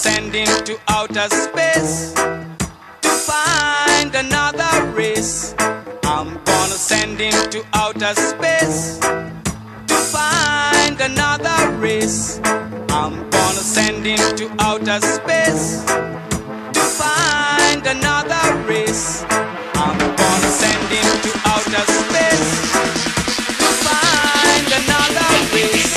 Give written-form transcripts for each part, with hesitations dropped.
send him to outer space to find another race. I'm gonna send him to outer space to find another race. I'm gonna send him to outer space to find another race. I'm gonna send him to outer space to find another race.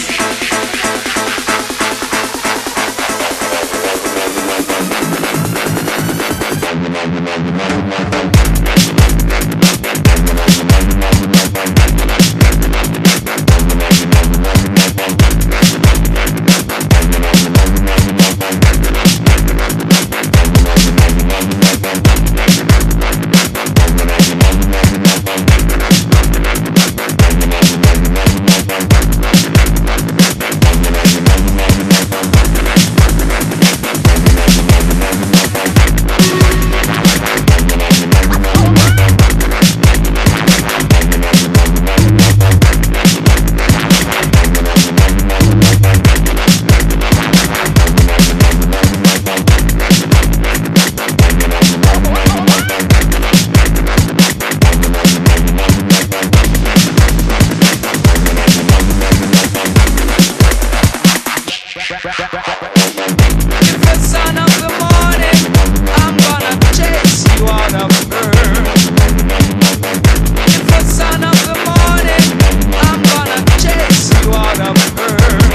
If the son of the morning, I'm gonna chase you out of earth. If the son of the morning, I'm gonna chase you out of earth.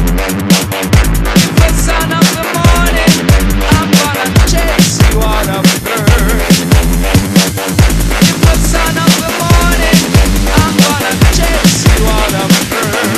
If the son of the morning, I'm gonna chase you out of earth. If the son of the morning, I'm gonna chase you out of earth.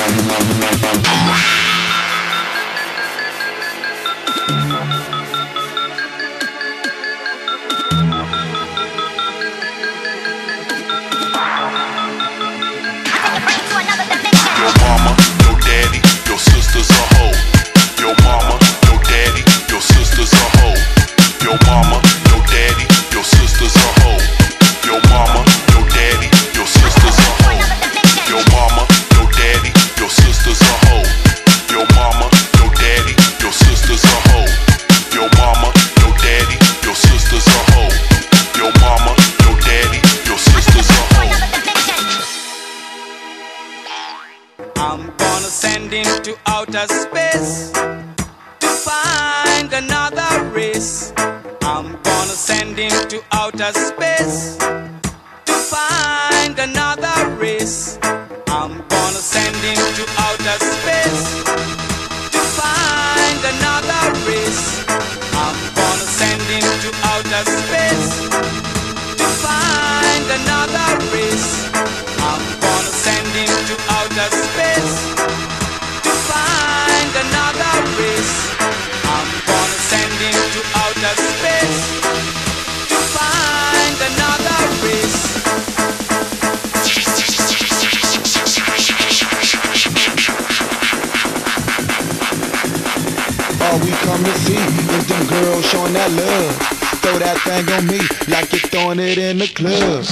Your mama, your daddy, your sister's a hoe. Your mama, your daddy, your sister's a hoe. Your mama, your daddy, your sister's a hoe. Your mama, your daddy, your sister's a hoe. Your mama, your daddy, your sister's a hoe. Your mama, your daddy, your sister's a hoe. Your mama, your daddy, your sister's a hoe. Your mama, your daddy, your sister's a hoe. I'm gonna send him to outer space to find another race. I'm gonna send him to outer space to find another race. I'm gonna send him to outer space to find another race. I'm gonna send him to outer space to find another race. I'm gonna send him to outer space to find another race. I'm gonna send him to outer space to find another race. All we come to see is them girls showing that love. Throw that thing on me like you're throwing it in the club.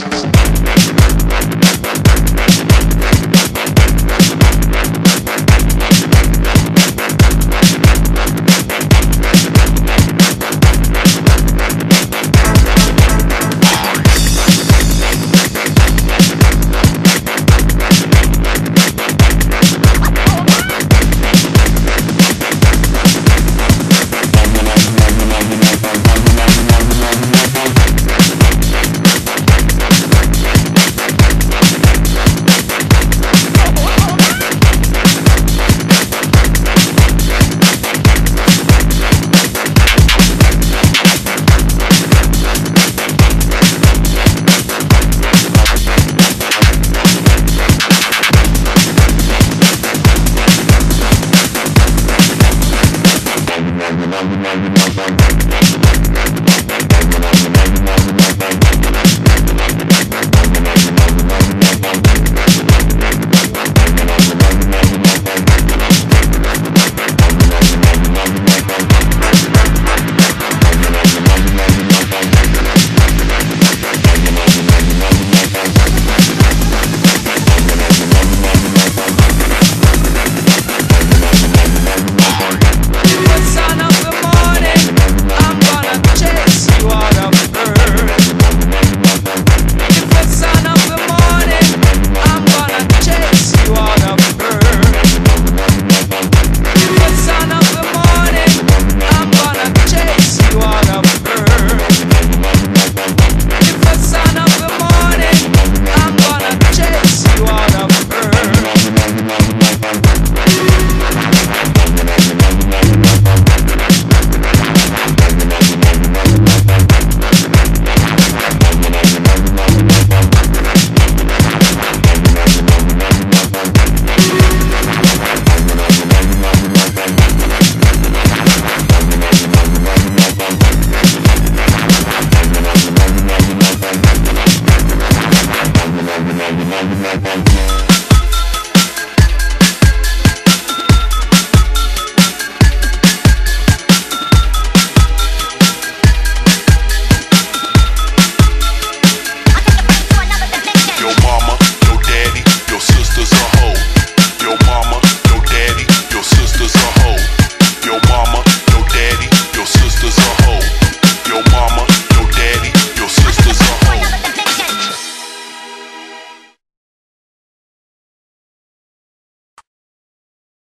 Bye.